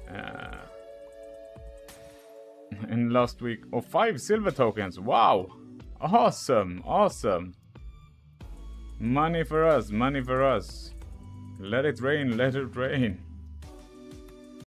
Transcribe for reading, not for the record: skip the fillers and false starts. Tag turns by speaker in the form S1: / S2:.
S1: In last week. Oh, 5 silver tokens. Wow. Awesome. Awesome. Money for us. Money for us. Let it rain. Let it rain.